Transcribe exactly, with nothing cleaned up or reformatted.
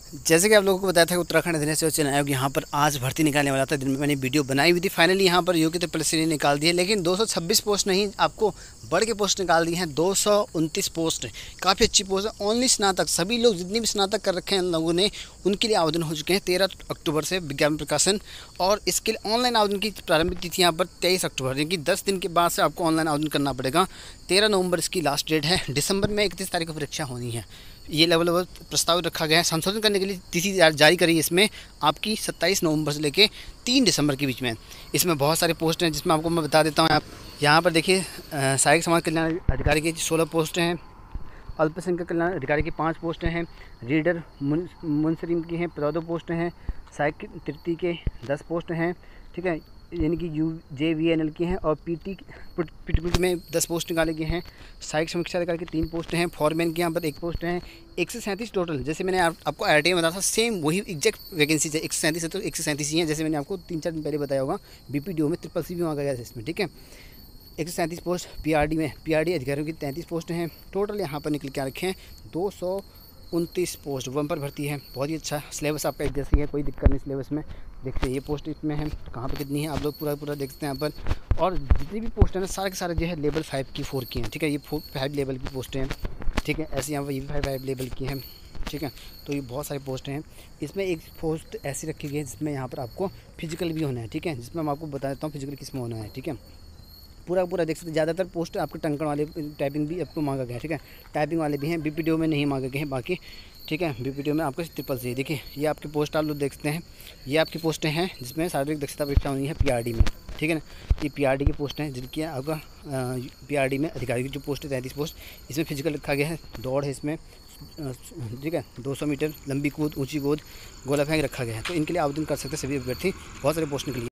जैसे कि आप लोगों को बताया था कि उत्तराखंड अधीनस्थ सेवा चयन आयोग यहाँ पर आज भर्ती निकालने वाला था। दिन में मैंने वीडियो बनाई हुई थी। फाइनली यहाँ पर योग्यता परीक्षा ने निकाल दी है, लेकिन दो सौ छब्बीस पोस्ट नहीं, आपको बढ़ के पोस्ट निकाल दी हैं। दो सौ उनतीस पोस्ट, काफ़ी अच्छी पोस्ट है। ओनली स्नातक, सभी लोग जितनी भी स्नातक कर रखे हैं लोगों ने, उनके लिए आवेदन हो चुके हैं। तेरह अक्टूबर से विज्ञापन प्रकाशन, और इसके लिए ऑनलाइन आवेदन की प्रारंभिक तिथि यहाँ पर तेईस अक्टूबर, यानी कि दस दिन के बाद से आपको ऑनलाइन आवेदन करना पड़ेगा। तेरह नवंबर इसकी लास्ट डेट है। दिसंबर में इकतीस तारीख को परीक्षा होनी है। ये लेवल लेवल प्रस्ताव रखा गया है। संशोधन करने के लिए तिथि जारी करी है इसमें आपकी सत्ताईस नवंबर से लेके तीन दिसंबर के बीच में। इसमें बहुत सारे पोस्ट हैं, जिसमें आपको मैं बता देता हूँ। आप यहाँ पर देखिए, सहायक समाज कल्याण अधिकारी की सोलह पोस्टें हैं, अल्पसंख्यक कल्याण अधिकारी की पाँच पोस्टें हैं, रीडर मुंसरीम की हैं चौदह पोस्टें हैं, सहायक तृतीय के दस पोस्ट हैं, ठीक है, यानी कि U J V N L की हैं, और पी टी पी में दस पोस्ट निकाले गए हैं। सहायक समीक्षा अधिकारी की तीन पोस्ट हैं, फॉरमैन की यहाँ पर एक पोस्ट हैं। एक सौ सैंतीस टोटल, जैसे मैंने आप, आपको आई टी आई में बताया था, सेम वही एग्जैक्ट वैकेंसी है। एक सौ सैंतीस है तो एक सौ सैंतीस ही हैं, जैसे मैंने आपको तीन चार दिन पहले बताया होगा। बी पी डी ओ में ट्रिपल सी भी मांगा गया है इसमें, ठीक है। एक सौ सैंतीस पोस्ट पी आर डी में, पी आर डी अधिकारियों की तैंतीस पोस्ट हैं। टोटल यहाँ पर निकल के रखे हैं दो सौ उनतीस पोस्ट। वन पर भर्ती है। बहुत ही अच्छा सिलेबस आपका एक जैसी है, कोई दिक्कत नहीं सिलेबस में। देखते ये पोस्ट इसमें है, कहाँ पे कितनी है, आप लोग पूरा पूरा देखते हैं यहाँ पर। और जितनी भी पोस्ट है ना, सारे के सारे जो है लेवल फाइव की फोर की हैं, ठीक है। ये फोर फाइव लेवल की पोस्टें हैं, ठीक है। ऐसे यहाँ पर ये फाइव फाइव लेवल की हैं, ठीक है। तो ये बहुत सारी पोस्टें हैं। इसमें एक पोस्ट ऐसी रखी गई है जिसमें यहाँ पर आपको फिजिकल भी होना है, ठीक है। जिसमें मैं आपको बता देता हूँ फिजिकल किस में होना है, ठीक है। पूरा पूरा देख सकते, ज़्यादातर पोस्ट आपके टंकण वाले टाइपिंग भी आपको मांगा गया है, ठीक है। टाइपिंग वाले भी हैं, बी पी डी ओ में नहीं मांगे गए हैं बाकी, ठीक है। बी पी डी ओ में आपको ट्रिपल सी। देखिए ये आपकी पोस्ट आप लोग देख सकते हैं, ये आपकी पोस्टें हैं जिसमें शारीरिक दक्षता परीक्षा होनी है पी आर डी में, ठीक है ना। ये पी आर डी की पोस्ट हैं जिनकी आपका पी आर डी में अधिकारी की जो पोस्ट है तैंतीस पोस्ट। इसमें फिजिकल रखा गया है, दौड़ है इसमें, ठीक है, दो सौ मीटर लंबी कूद, ऊंची कूद, गोला फेंक रखा गया है। तो इनके लिए आवेदन कर सकते हैं सभी अभ्यर्थी। बहुत सारे पोस्ट निकली।